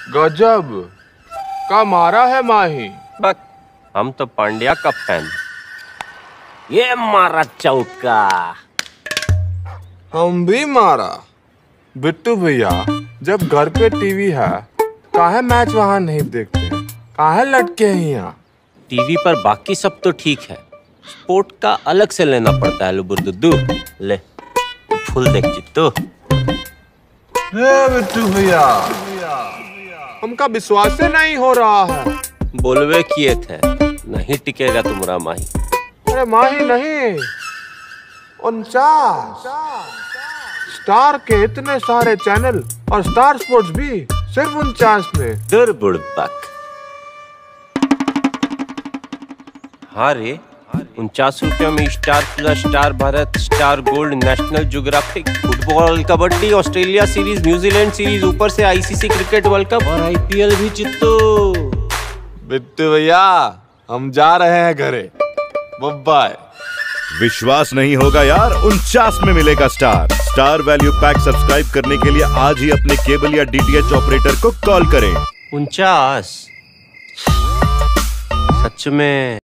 गजब का मारा है माही। बक, हम तो पांड्या का फैन। ये मारा चौका। हम भी मारा। बिट्टू भैया, जब घर पे टीवी है काहे मैच वहां नहीं देखते, काहे लटके हैं यहाँ? टीवी पर बाकी सब तो ठीक है, स्पोर्ट का अलग से लेना पड़ता है। लुबुर दुद्दू ले फुल देख चित्तू। बिट्टू भैया, हमका विश्वास से नहीं हो रहा है। बोलवे किए थे नहीं टिकेगा तुम्हारा माही। अरे माही नहीं, 49 स्टार के इतने सारे चैनल और स्टार स्पोर्ट्स भी सिर्फ 49 में। दूर बुड़बक। हाँ रे, 49 रुपया में Star Plus, Star Bharat, Star Gold, National Geographic, football, kabaddi, Australia series, New Zealand series, ऊपर से आईसीसी क्रिकेट वर्ल्ड कप और आईपीएल भी चित्तो। बिट्टू भैया, हम जा रहे हैं घरे। बाय। विश्वास नहीं होगा यार, 49 में मिलेगा Star. Star value pack subscribe करने के लिए आज ही अपने केबल या डीटीएच ऑपरेटर को कॉल करें। 49 सच में